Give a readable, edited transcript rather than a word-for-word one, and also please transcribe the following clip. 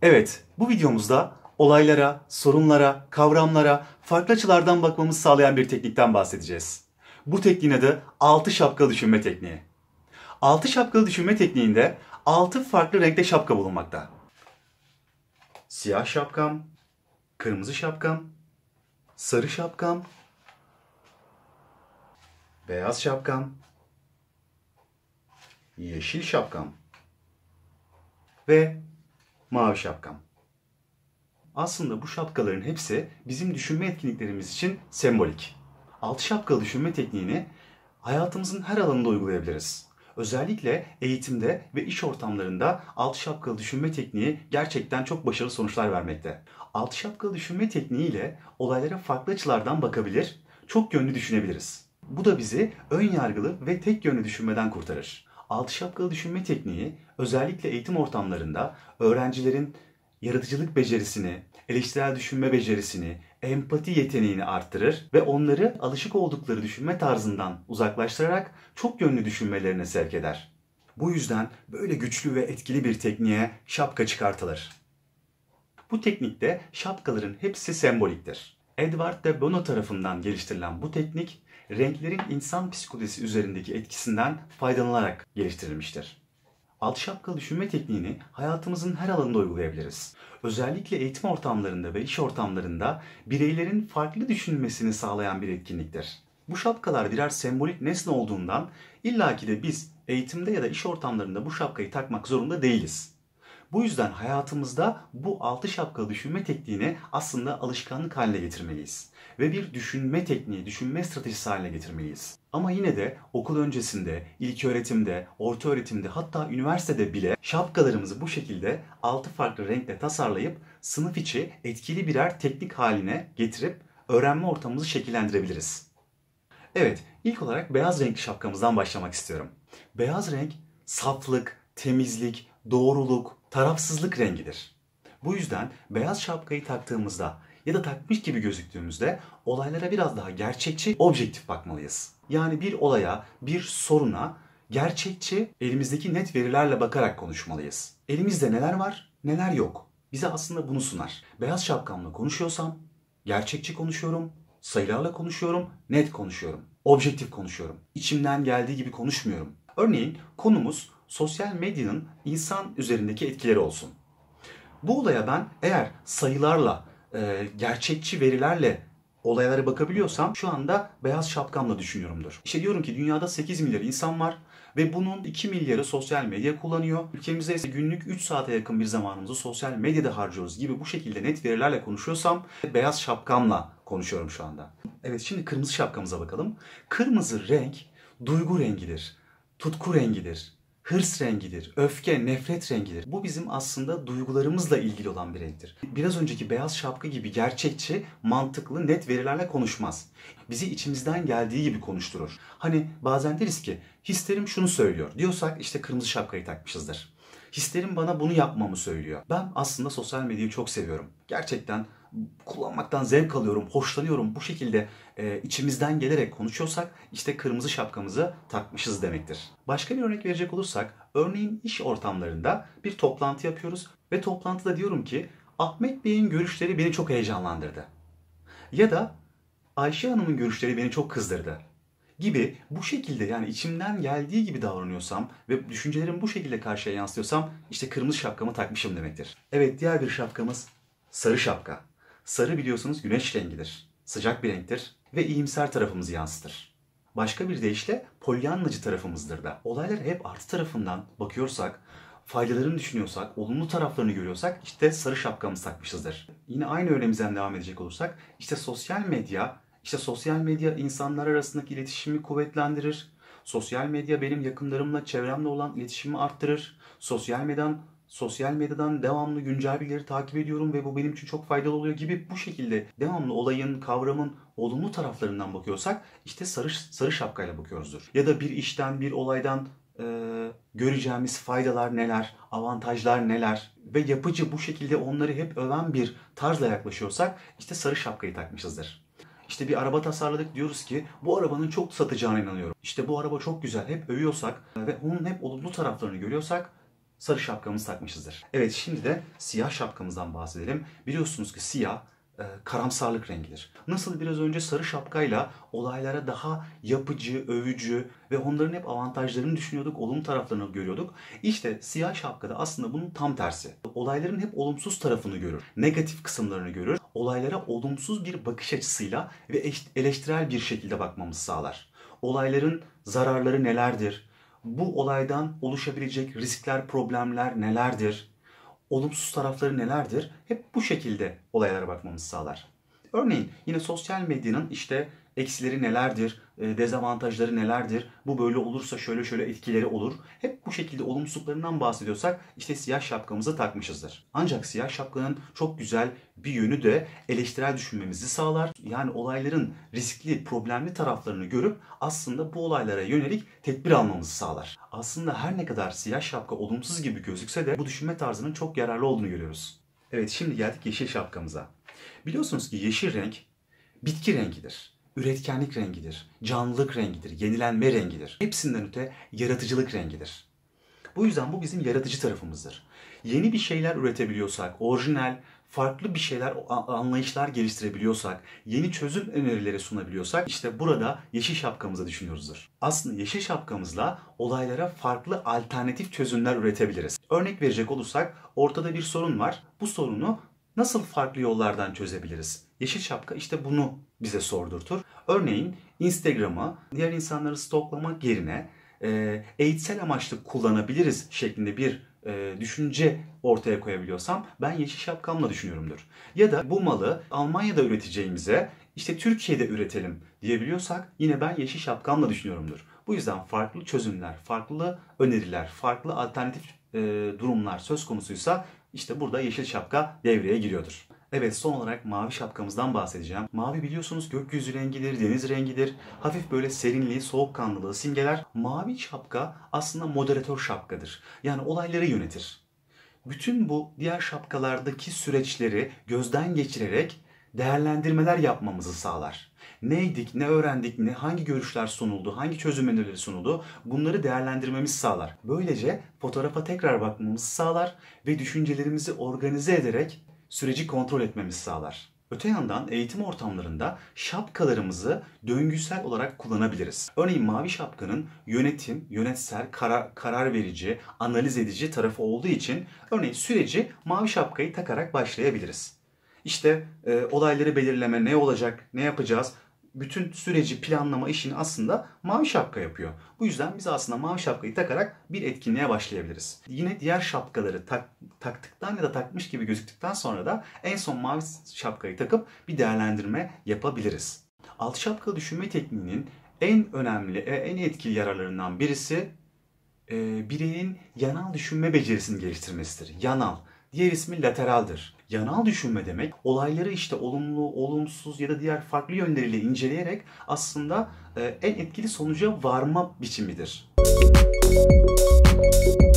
Evet, bu videomuzda olaylara, sorunlara, kavramlara farklı açılardan bakmamızı sağlayan bir teknikten bahsedeceğiz. Bu tekniğin adı altı şapkalı düşünme tekniği. Altı şapkalı düşünme tekniğinde altı farklı renkte şapka bulunmakta. Siyah şapkam, kırmızı şapkam, sarı şapkam, beyaz şapkam, yeşil şapkam ve mavi şapkam. Aslında bu şapkaların hepsi bizim düşünme etkinliklerimiz için sembolik. Altı şapkalı düşünme tekniğini hayatımızın her alanında uygulayabiliriz. Özellikle eğitimde ve iş ortamlarında altı şapkalı düşünme tekniği gerçekten çok başarılı sonuçlar vermekte. Altı şapkalı düşünme tekniği ile olaylara farklı açılardan bakabilir, çok yönlü düşünebiliriz. Bu da bizi ön yargılı ve tek yönlü düşünmeden kurtarır. Altı şapkalı düşünme tekniği özellikle eğitim ortamlarında öğrencilerin yaratıcılık becerisini, eleştirel düşünme becerisini, empati yeteneğini arttırır ve onları alışık oldukları düşünme tarzından uzaklaştırarak çok yönlü düşünmelerine sevk eder. Bu yüzden böyle güçlü ve etkili bir tekniğe şapka çıkartılır. Bu teknikte şapkaların hepsi semboliktir. Edward de Bono tarafından geliştirilen bu teknik, renklerin insan psikolojisi üzerindeki etkisinden faydalanarak geliştirilmiştir. Altı şapkalı düşünme tekniğini hayatımızın her alanında uygulayabiliriz. Özellikle eğitim ortamlarında ve iş ortamlarında bireylerin farklı düşünmesini sağlayan bir etkinliktir. Bu şapkalar birer sembolik nesne olduğundan illaki de biz eğitimde ya da iş ortamlarında bu şapkayı takmak zorunda değiliz. Bu yüzden hayatımızda bu altı şapkalı düşünme tekniğini aslında alışkanlık haline getirmeliyiz. Ve bir düşünme tekniği, düşünme stratejisi haline getirmeliyiz. Ama yine de okul öncesinde, ilköğretimde, ortaöğretimde hatta üniversitede bile şapkalarımızı bu şekilde altı farklı renkle tasarlayıp sınıf içi etkili birer teknik haline getirip öğrenme ortamımızı şekillendirebiliriz. Evet, ilk olarak beyaz renkli şapkamızdan başlamak istiyorum. Beyaz renk saflık, temizlik, doğruluk, tarafsızlık rengidir. Bu yüzden beyaz şapkayı taktığımızda ya da takmış gibi gözüktüğümüzde olaylara biraz daha gerçekçi, objektif bakmalıyız. Yani bir olaya, bir soruna gerçekçi, elimizdeki net verilerle bakarak konuşmalıyız. Elimizde neler var, neler yok. Bize aslında bunu sunar. Beyaz şapkamla konuşuyorsam gerçekçi konuşuyorum, sayılarla konuşuyorum, net konuşuyorum, objektif konuşuyorum. İçimden geldiği gibi konuşmuyorum. Örneğin konumuz sosyal medyanın insan üzerindeki etkileri olsun. Bu olaya ben eğer sayılarla, gerçekçi verilerle olaylara bakabiliyorsam şu anda beyaz şapkamla düşünüyorumdur. İşte diyorum ki dünyada 8 milyar insan var ve bunun 2 milyarı sosyal medya kullanıyor. Ülkemizde ise günlük 3 saate yakın bir zamanımızı sosyal medyada harcıyoruz gibi bu şekilde net verilerle konuşuyorsam beyaz şapkamla konuşuyorum şu anda. Evet, şimdi kırmızı şapkamıza bakalım. Kırmızı renk duygu rengidir, tutku rengidir, hırs rengidir, öfke, nefret rengidir. Bu bizim aslında duygularımızla ilgili olan bir renktir. Biraz önceki beyaz şapka gibi gerçekçi, mantıklı, net verilerle konuşmaz. Bizi içimizden geldiği gibi konuşturur. Hani bazen deriz ki hislerim şunu söylüyor diyorsak işte kırmızı şapkayı takmışızdır. Hislerim bana bunu yapmamı söylüyor. Ben aslında sosyal medyayı çok seviyorum. Gerçekten kullanmaktan zevk alıyorum, hoşlanıyorum. Bu şekilde içimizden gelerek konuşuyorsak işte kırmızı şapkamızı takmışız demektir. Başka bir örnek verecek olursak, örneğin iş ortamlarında bir toplantı yapıyoruz ve toplantıda diyorum ki Ahmet Bey'in görüşleri beni çok heyecanlandırdı. Ya da Ayşe Hanım'ın görüşleri beni çok kızdırdı gibi bu şekilde, yani içimden geldiği gibi davranıyorsam ve düşüncelerimi bu şekilde karşıya yansıtıyorsam işte kırmızı şapkamı takmışım demektir. Evet, diğer bir şapkamız sarı şapka. Sarı biliyorsunuz güneş rengidir. Sıcak bir renktir ve iyimser tarafımızı yansıtır. Başka bir deyişle polyanlacı tarafımızdır da. Olaylara hep artı tarafından bakıyorsak, faydalarını düşünüyorsak, olumlu taraflarını görüyorsak işte sarı şapkamızı takmışızdır. Yine aynı örneğimizden devam edecek olursak işte sosyal medya insanlar arasındaki iletişimi kuvvetlendirir. Sosyal medya benim yakınlarımla, çevremle olan iletişimimi arttırır. Sosyal medyadan devamlı güncel bilgileri takip ediyorum ve bu benim için çok faydalı oluyor gibi bu şekilde devamlı olayın, kavramın olumlu taraflarından bakıyorsak işte sarı şapkayla bakıyoruzdur. Ya da bir işten, bir olaydan göreceğimiz faydalar neler, avantajlar neler ve yapıcı bu şekilde onları hep öven bir tarzla yaklaşıyorsak işte sarı şapkayı takmışızdır. İşte bir araba tasarladık, diyoruz ki bu arabanın çok satacağına inanıyorum. İşte bu araba çok güzel, hep övüyorsak ve onun hep olumlu taraflarını görüyorsak sarı şapkamızı takmışızdır. Evet, şimdi de siyah şapkamızdan bahsedelim. Biliyorsunuz ki siyah karamsarlık rengidir. Nasıl biraz önce sarı şapkayla olaylara daha yapıcı, övücü ve onların hep avantajlarını düşünüyorduk, olumlu taraflarını görüyorduk. İşte siyah şapkada aslında bunun tam tersi. Olayların hep olumsuz tarafını görür, negatif kısımlarını görür. Olaylara olumsuz bir bakış açısıyla ve eleştirel bir şekilde bakmamızı sağlar. Olayların zararları nelerdir? Bu olaydan oluşabilecek riskler, problemler nelerdir? Olumsuz tarafları nelerdir? Hep bu şekilde olaylara bakmamızı sağlar. Örneğin yine sosyal medyanın işte eksileri nelerdir, dezavantajları nelerdir, bu böyle olursa şöyle şöyle etkileri olur. Hep bu şekilde olumsuzluklarından bahsediyorsak işte siyah şapkamızı takmışızdır. Ancak siyah şapkanın çok güzel bir yönü de eleştirel düşünmemizi sağlar. Yani olayların riskli, problemli taraflarını görüp aslında bu olaylara yönelik tedbir almamızı sağlar. Aslında her ne kadar siyah şapka olumsuz gibi gözükse de bu düşünme tarzının çok yararlı olduğunu görüyoruz. Evet, şimdi geldik yeşil şapkamıza. Biliyorsunuz ki yeşil renk bitki rengidir. Üretkenlik rengidir, canlılık rengidir, yenilenme rengidir. Hepsinden öte yaratıcılık rengidir. Bu yüzden bu bizim yaratıcı tarafımızdır. Yeni bir şeyler üretebiliyorsak, orijinal, farklı bir şeyler, anlayışlar geliştirebiliyorsak, yeni çözüm önerileri sunabiliyorsak işte burada yeşil şapkamızı düşünüyoruzdur. Aslında yeşil şapkamızla olaylara farklı alternatif çözümler üretebiliriz. Örnek verecek olursak ortada bir sorun var. Bu sorunu nasıl farklı yollardan çözebiliriz? Yeşil şapka işte bunu bize sordurtur. Örneğin Instagram'ı diğer insanları stoklamak yerine eğitsel amaçlı kullanabiliriz şeklinde bir düşünce ortaya koyabiliyorsam ben yeşil şapkamla düşünüyorumdur. Ya da bu malı Almanya'da üreteceğimize işte Türkiye'de üretelim diyebiliyorsak yine ben yeşil şapkamla düşünüyorumdur. Bu yüzden farklı çözümler, farklı öneriler, farklı alternatif durumlar söz konusuysa işte burada yeşil şapka devreye giriyordur. Evet, son olarak mavi şapkamızdan bahsedeceğim. Mavi biliyorsunuz gökyüzü rengidir, deniz rengidir. Hafif böyle serinliği, soğukkanlılığı simgeler. Mavi şapka aslında moderatör şapkadır. Yani olayları yönetir. Bütün bu diğer şapkalardaki süreçleri gözden geçirerek değerlendirmeler yapmamızı sağlar. Neydik, ne öğrendik, hangi görüşler sunuldu, hangi çözüm önerileri sunuldu bunları değerlendirmemizi sağlar. Böylece fotoğrafa tekrar bakmamızı sağlar ve düşüncelerimizi organize ederek süreci kontrol etmemizi sağlar. Öte yandan eğitim ortamlarında şapkalarımızı döngüsel olarak kullanabiliriz. Örneğin mavi şapkanın yönetim, yönetsel, karar verici, analiz edici tarafı olduğu için örneğin süreci mavi şapkayı takarak başlayabiliriz. İşte olayları belirleme, ne olacak, ne yapacağız, bütün süreci planlama işini aslında mavi şapka yapıyor. Bu yüzden biz aslında mavi şapkayı takarak bir etkinliğe başlayabiliriz. Yine diğer şapkaları taktıktan ya da takmış gibi gözüktükten sonra da en son mavi şapkayı takıp bir değerlendirme yapabiliriz. Altı şapkalı düşünme tekniğinin en önemli, en etkili yararlarından birisi bireyin yanal düşünme becerisini geliştirmesidir. Yanal. Diğer ismi lateraldir. Yanal düşünme demek olayları işte olumlu, olumsuz ya da diğer farklı yönleriyle inceleyerek aslında en etkili sonuca varma biçimidir.